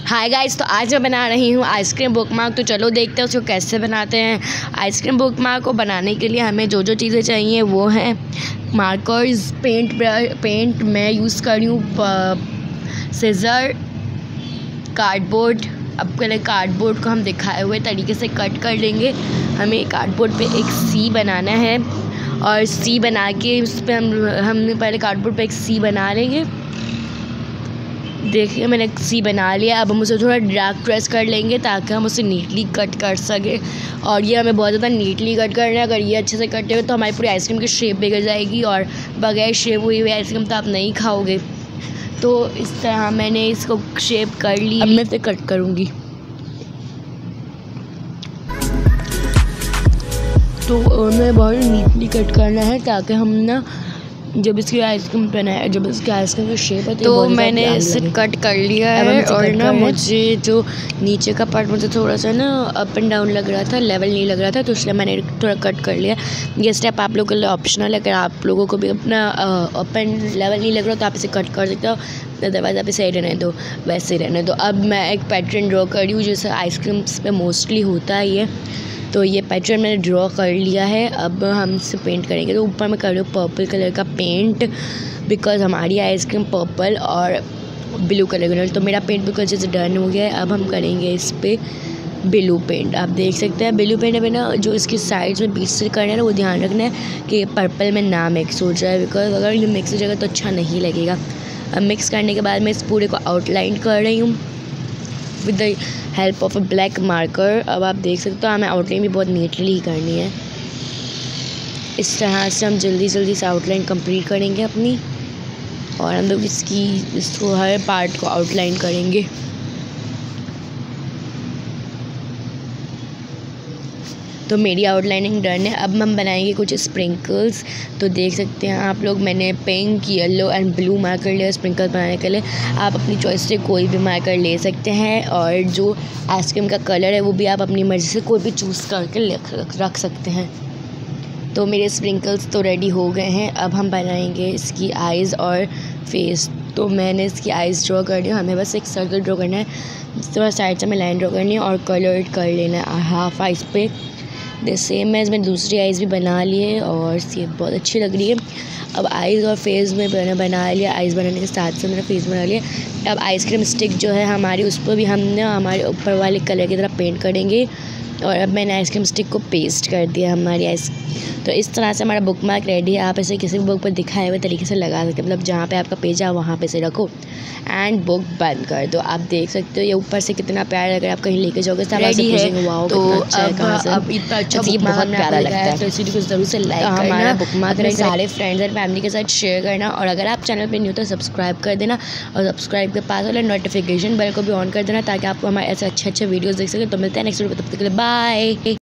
Hi guys, तो आज मैं बना रही हूँ आइसक्रीम बुकमार्क। तो चलो देखते हैं उसको कैसे बनाते हैं। आइसक्रीम बुकमार्क को बनाने के लिए हमें जो जो चीज़ें चाहिए वो हैं मार्कर्स, पेंट मैं यूज़ कर रही हूँ, सीज़र, कार्डबोर्ड। अब पहले कार्डबोर्ड को हम दिखाए हुए तरीके से कट कर लेंगे। हमें कार्डबोर्ड पे एक सी बनाना है और सी बना के उस पर हमने पहले कार्डबोर्ड पे एक सी बना लेंगे। देखिए मैंने एक सी बना लिया। अब हम उसे थोड़ा ड्रैग प्रेस कर लेंगे ताकि हम उसे नीटली कट कर सकें। और ये हमें बहुत ज़्यादा नीटली कट करना है। अगर ये अच्छे से कटे हुए तो हमारी पूरी आइसक्रीम की शेप बिगड़ जाएगी और बगैर शेप हुई हुई आइसक्रीम तो आप नहीं खाओगे। तो इस तरह मैंने इसको शेप कर ली। अब मैं इसे कट करूँगी। तो हमें बहुत नीटली कट करना है ताकि हम ना जब इसकी आइसक्रीम बनाए, जब इसकी आइसक्रीम की शेप है तो मैंने इसे कट कर लिया है। और ना मुझे जो नीचे का पार्ट मुझे थोड़ा सा ना अप एंड डाउन लग रहा था, लेवल नहीं लग रहा था, तो इसलिए मैंने थोड़ा कट कर लिया। ये स्टेप आप लोगों के लिए ऑप्शनल है। अगर आप लोगों को भी अपना अप एंड लेवल नहीं लग रहा तो आप इसे कट कर सकते हो, अदरवाइज़ आप इसे रहने दो, वैसे ही रहने दो। अब मैं एक पैटर्न ड्रॉ कर रही हूँ जैसे आइसक्रीम्स पे मोस्टली होता है ये। तो ये पैटर्न मैंने ड्रॉ कर लिया है। अब हम इसे पेंट करेंगे। तो ऊपर मैं कर रही हूँ पर्पल कलर का पेंट, बिकॉज हमारी आइसक्रीम पर्पल और ब्लू कलर का। तो मेरा पेंट बिकॉज जैसे डन हो गया है। अब हम करेंगे इस पर ब्लू पेंट। आप देख सकते हैं ब्लू पेंट में ना जो इसकी साइड्स में बीच से करना है ना वो ध्यान रखना है कि पर्पल में ना मिक्स हो जाए, बिकॉज अगर ये मिक्स हो जाएगा तो अच्छा नहीं लगेगा। अब मिक्स करने के बाद मैं इस पूरे को आउटलाइन कर रही हूँ with the help of a black marker. अब आप देख सकते हो हमें आउटलाइन भी बहुत नीटली ही करनी है। इस तरह से हम जल्दी से आउटलाइन कंप्लीट करेंगे अपनी, और हम लोग इसको हर पार्ट को आउटलाइन करेंगे। तो मेरी आउटलाइनिंग डन है। अब हम बनाएंगे कुछ स्प्रिंकल्स। तो देख सकते हैं आप लोग, मैंने pink, yellow and blue marker लिया स्प्रिंकल बनाने के लिए। आप अपनी चॉइस से कोई भी मार्कर ले सकते हैं, और जो आइसक्रीम का कलर है वो भी आप अपनी मर्ज़ी से कोई भी चूज़ करके रख सकते हैं। तो मेरे स्प्रिंकल्स तो रेडी हो गए हैं। अब हम बनाएंगे इसकी आइज़ और फेस। तो मैंने इसकी आइज़ ड्रॉ कर ली। हमें बस एक सर्कल ड्रॉ करना है, थोड़ा साइड से हमें लाइन ड्रॉ करनी है और कलर कर लेना है हाफ आइज़ पे। सेम है, इसमें दूसरी आइज़ भी बना लिए और ये बहुत अच्छी लग रही है। अब आइज़ और फेस में मैंने बना लिया। आइज़ बनाने के साथ से मैंने फेस बना लिया। अब आइसक्रीम स्टिक जो है हमारी, उस पर भी हमने हमारे ऊपर वाले कलर की तरह पेंट करेंगे। और अब मैंने आइसक्रीम स्टिक को पेस्ट कर दिया हमारी आइस। तो इस तरह से हमारा बुक मार्क रेडी है। आप इसे किसी भी बुक पर दिखाए हुए तरीके से लगा सकते हैं, मतलब जहाँ पे आपका पेज है वहाँ पे से रखो एंड बुक बंद कर दो। आप देख सकते हो ये ऊपर से कितना प्यारा लग रहा है। आप कहीं लेके जाओगे सब रेडी है। वाओ, तो अब इतना अच्छा बुक बहुत प्यारा लगता है। तो इसी को ज़रूर से लाइक करना, हमारा बुक मार्क सारे फ्रेंड्स एंड फैमिली के साथ शेयर करना। और अगर आप चैनल पर न्यू तो सब्सक्राइब कर देना, और सब्सक्राइब के पास वाले नोटिफिकेशन बेल को भी ऑन कर देना ताकि आप हमारे ऐसे अच्छे वीडियोज़ देख सकें। तो मिलते हैं नेक्स्ट वीडियो, तब तक के लिए बाय।